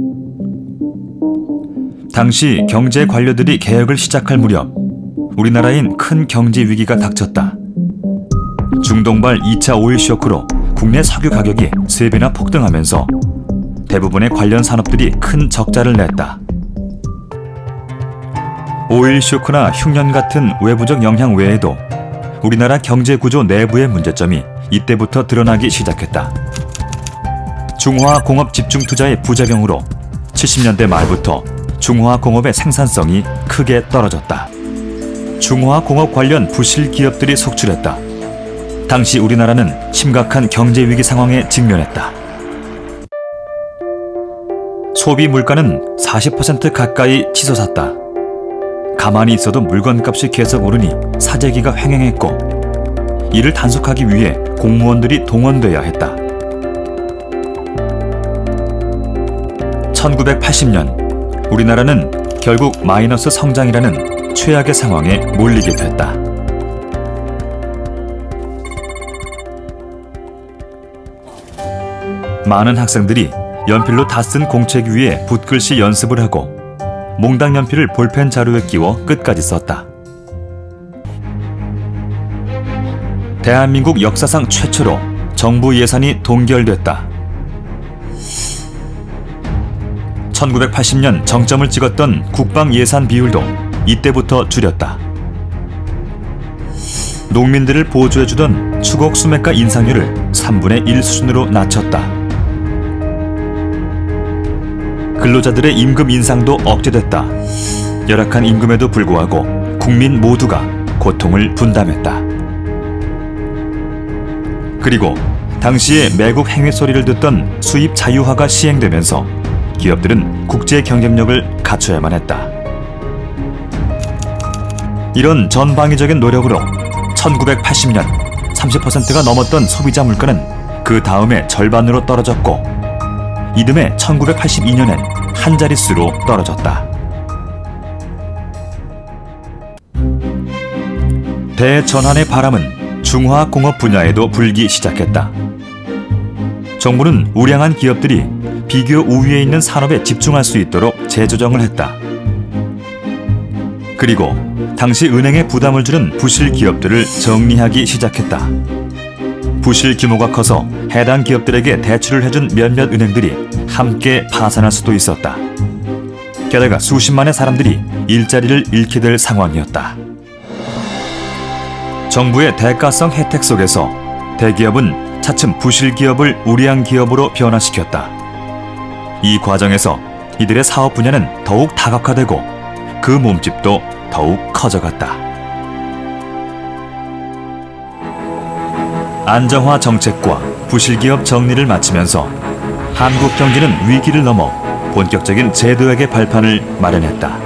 당시 경제 관료들이 개혁을 시작할 무렵 우리나라엔 큰 경제 위기가 닥쳤다. 중동발 2차 오일 쇼크로 국내 석유 가격이 3배나 폭등하면서 대부분의 관련 산업들이 큰 적자를 냈다. 오일 쇼크나 흉년 같은 외부적 영향 외에도 우리나라 경제 구조 내부의 문제점이 이때부터 드러나기 시작했다. 중화공업 집중 투자의 부작용으로 70년대 말부터 중화공업의 생산성이 크게 떨어졌다. 중화공업 관련 부실 기업들이 속출했다. 당시 우리나라는 심각한 경제 위기 상황에 직면했다. 소비 물가는 40% 가까이 치솟았다. 가만히 있어도 물건값이 계속 오르니 사재기가 횡행했고 이를 단속하기 위해 공무원들이 동원돼야 했다. 1980년 우리나라는 결국 마이너스 성장이라는 최악의 상황에 몰리게 됐다. 많은 학생들이 연필로 다 쓴 공책 위에 붓글씨 연습을 하고 몽당 연필을 볼펜 자루에 끼워 끝까지 썼다. 대한민국 역사상 최초로 정부 예산이 동결됐다. 1980년 정점을 찍었던 국방 예산 비율도 이때부터 줄였다. 농민들을 보조해주던 추곡 수매가 인상률을 3분의 1 수준으로 낮췄다. 근로자들의 임금 인상도 억제됐다. 열악한 임금에도 불구하고 국민 모두가 고통을 분담했다. 그리고 당시에 매국 행위 소리를 듣던 수입 자유화가 시행되면서 기업들은 국제 경쟁력을 갖춰야만 했다. 이런 전방위적인 노력으로 1980년 30%가 넘었던 소비자 물가는 그 다음에 절반으로 떨어졌고 이듬해 1982년엔 한 자릿수로 떨어졌다. 대전환의 바람은 중화공업 분야에도 불기 시작했다. 정부는 우량한 기업들이 비교 우위에 있는 산업에 집중할 수 있도록 재조정을 했다. 그리고 당시 은행에 부담을 주는 부실 기업들을 정리하기 시작했다. 부실 규모가 커서 해당 기업들에게 대출을 해준 몇몇 은행들이 함께 파산할 수도 있었다. 게다가 수십만의 사람들이 일자리를 잃게 될 상황이었다. 정부의 대가성 혜택 속에서 대기업은 차츰 부실 기업을 우량 기업으로 변화시켰다. 이 과정에서 이들의 사업 분야는 더욱 다각화되고 그 몸집도 더욱 커져갔다. 안정화 정책과 부실기업 정리를 마치면서 한국 경제는 위기를 넘어 본격적인 재도약의 발판을 마련했다.